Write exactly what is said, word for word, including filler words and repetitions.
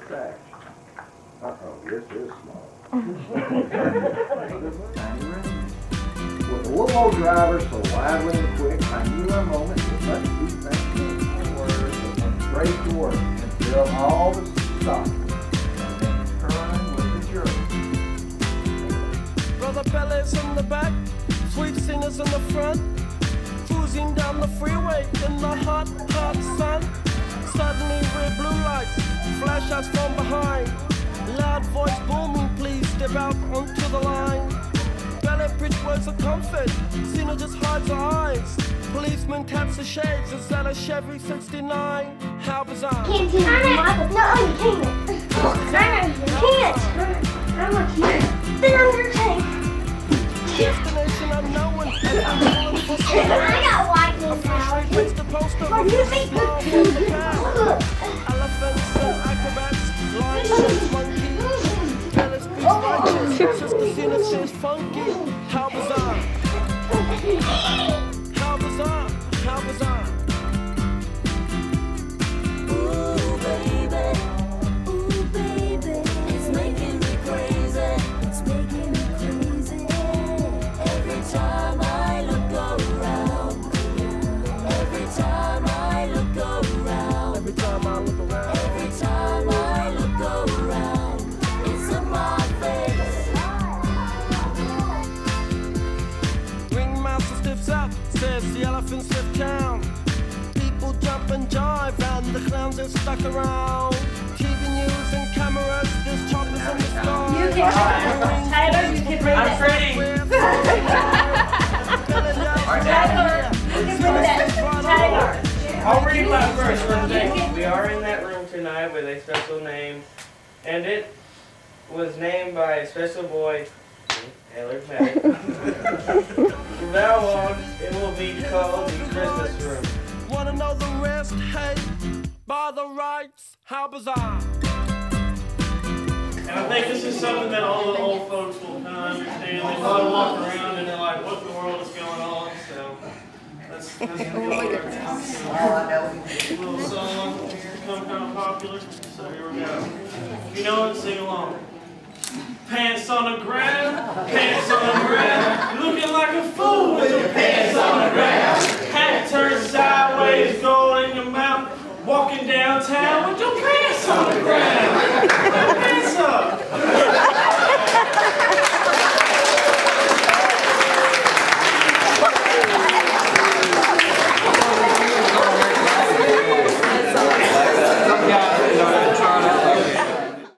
trash. Uh-oh, this is small. With a little old driver so lively and quick, I knew a moment that let's keep things moving. Words and went straight to work and filled all the stock. And then turned with the jerk. Brother Bellas in the back, sweet singers in the front, cruising down the freeway in the hot, hot sun. Suddenly red blue lights flash us from behind. Loud voice booming, please step out onto the line. Ballet bridge words of comfort, Cena just hides her eyes. Policeman taps the shades, is that a Chevy sixty-nine? How bizarre. Can't do it, Michael. No, you can't. You can't. I'm a kid. Then I'm your tank. Destination unknown. I got white A frustrated makes the poster Are you big? Elephants and acrobats, lions and monkeys. Bellas speaks righteous, Sister Cena says funky. How bizarre. How bizarre. How bizarre. Ooh, baby. Ooh, baby. It's making me crazy. It's making me crazy. Every time I look around. Every time I look around. Every time I look around. Every time I look around. It's in my face. Ringmaster stiffs up, says the elephants left town. People jump and jive, and the clowns are stuck around. T V news and cameras, there's choppers in the sky. You can Tyler, you can read I'm that. trading. Tyler, you can read that. Tyler. I'll read my first for today. We are in that room tonight with a special name, and it was named by a special boy, Taylor May. From now on, it will be called the Christmas Room. Wanna know the rest? Hey, by the rights, how bizarre. And I think this is something that all the old folks will kind of understand. They probably walk around and they're like, what in the world is going on? So that's, that's the deal right now. So, a little song become kind of popular. So here we go. If you know it, sing along. Pants on the ground, pants on the ground. Looking like a fool with your pants on the ground. Hat turned sideways, gold in your mouth. Walking downtown with your pants on the ground.